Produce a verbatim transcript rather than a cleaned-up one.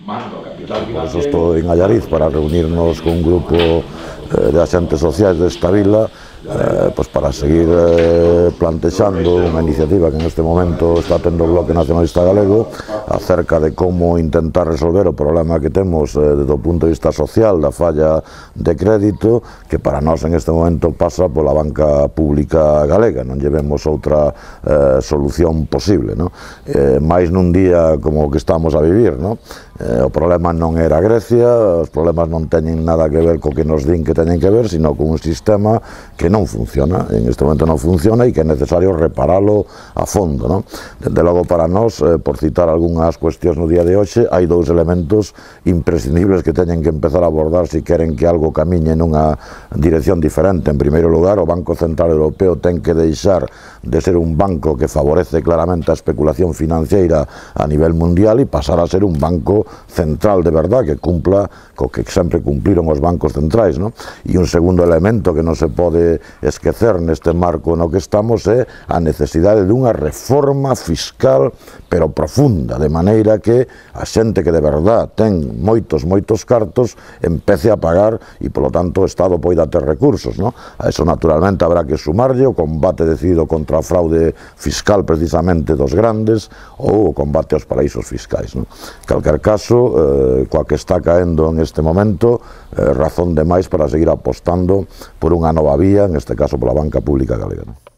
Por eso estou en Allariz para reunirnos con un grupo eh, de axentes sociais desta vila, eh, pues para seguir eh, plantexando unha iniciativa que en este momento está tendo o Bloque Nacionalista Galego acerca de como intentar resolver o problema que temos eh, desde o punto de vista social da falla de crédito, que para nós en este momento pasa pola banca pública galega, non llevemos outra eh, solución posible, no? Eh, máis nun día como o que estamos a vivir, no? Eh, o problema non era Grecia, os problemas non teñen nada que ver co que nos din que teñen que ver, sino con un sistema que non funciona, en este momento non funciona e que é necesario reparalo a fondo, non? Desde logo para nós, eh, por citar algunhas cuestións no día de hoxe, hai dous elementos imprescindibles que teñen que empezar a abordar se queren que algo camiñe nunha dirección diferente. En primeiro lugar, o Banco Central Europeo ten que deixar de ser un banco que favorece claramente a especulación financiera a nivel mundial e pasar a ser un banco central de verdad que cumpla co que sempre cumpliron os bancos centrais, non? E un segundo elemento que non se pode esquecer neste marco no que estamos é a necesidade dunha reforma fiscal pero profunda, de maneira que a xente que de verdad ten moitos, moitos cartos empece a pagar e polo tanto o Estado poida ter recursos, non? A eso naturalmente habrá que sumarlle o combate decidido contra a fraude fiscal precisamente dos grandes ou o combate aos paraísos fiscais, non? Calquer caso, eh, coa que está caendo en este momento, eh, razón de máis para seguir apostando por unha nova vía, en este caso pola banca pública galega, non?